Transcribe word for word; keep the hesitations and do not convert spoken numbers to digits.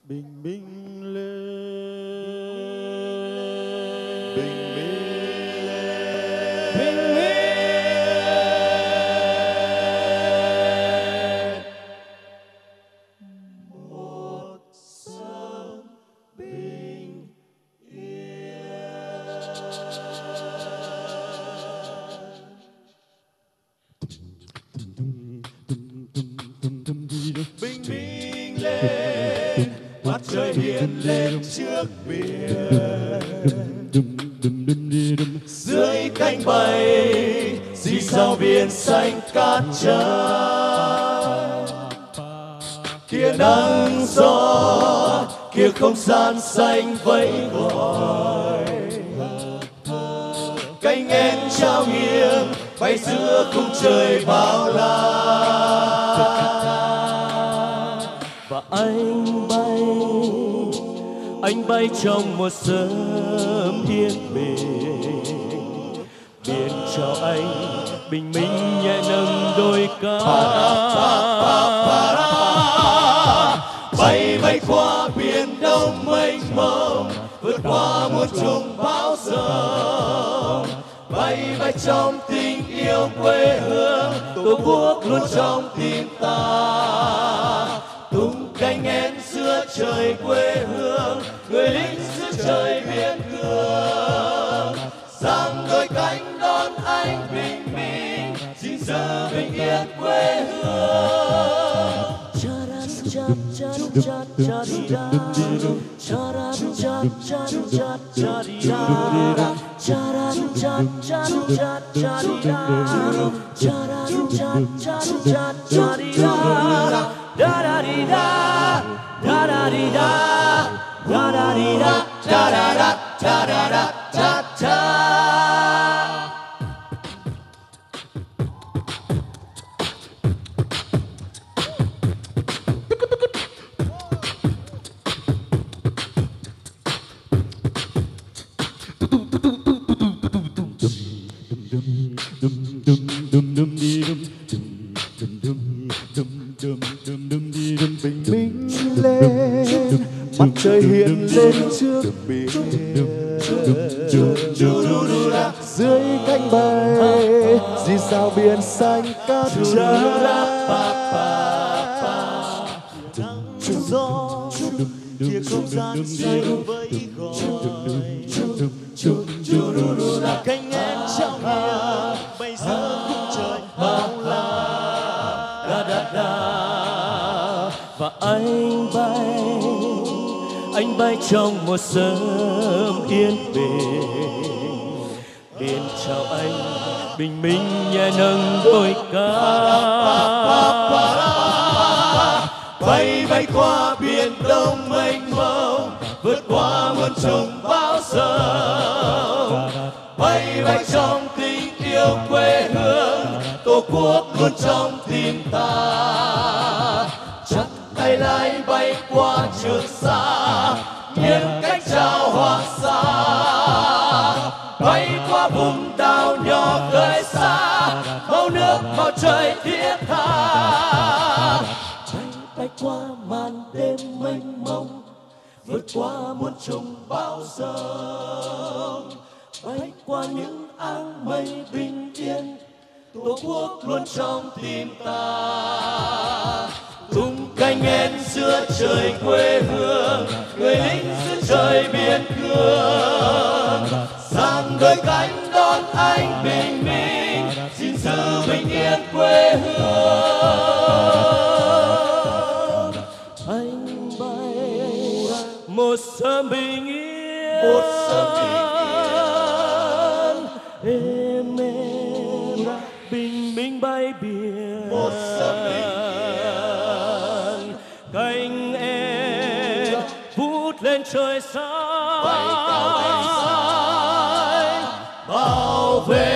bình minh lên, bình minh lên, bình minh lên. Một sớm bình yên. Bình minh lên, mặt trời hiện lên trước biển. Dưới cánh bay xì xào biển xanh cát trắng. Kia nắng gió, kia không gian xanh vẫy gọi. Cánh én trao nghiêng bay giữa khung trời bao la. Và anh bay, anh bay trong một sớm yên bình. Biển chào anh bình minh nhẹ nâng đôi cánh. Bay bay qua biển đông mênh mông, vượt qua muôn trùng bão giông. Bay bay trong tình yêu quê hương, tổ quốc luôn trong tim ta. Tung cánh én giữa trời quê hương, người lính giữa trời biên cương. Giang đôi cánh đón anh bình minh, gìn giữ bình yên quê hương. Da da di da, da da di da, da da di da, da da da, da da da, da da. Bình minh lên, mặt trời hiện lên trước biển. Dưới cánh bay dì sao biển xanh cát trắng. Nắng gió kia không gian xanh vẫy gọi. Cánh én trao nghiêng bay giữa khung trời bao la. Da da da. Và anh bay, anh bay trong một sớm yên bình. Biển chào anh bình minh nhẹ nâng đôi cánh. Bay bay qua biển đông mênh mông, vượt qua muôn trùng bão giông. Bay bay trong tình yêu quê hương, tổ quốc luôn trong tim ta. Chắc tay lái bay qua Trường Sa, nghiêng cánh chào Hoàng Sa. Bay qua vùng đảo nhỏ khơi xa, màu nước màu trời thiết tha. Bay bay qua màn đêm mênh mông, vượt qua muôn trùng bão giông. Bay qua những áng mây bình yên, tổ quốc luôn trong tim ta. Tung cánh én giữa trời quê hương, người lính giữa trời biên cương. Giang đôi cánh đón anh bình minh, gìn giữ bình yên quê hương. Anh bay một sớm bình yên, một sớm bình yên. Êm êm bình minh bay biển, một sớm bình yên. Cánh én vút lên trời xanh, bay cao bay xa, bảo vệ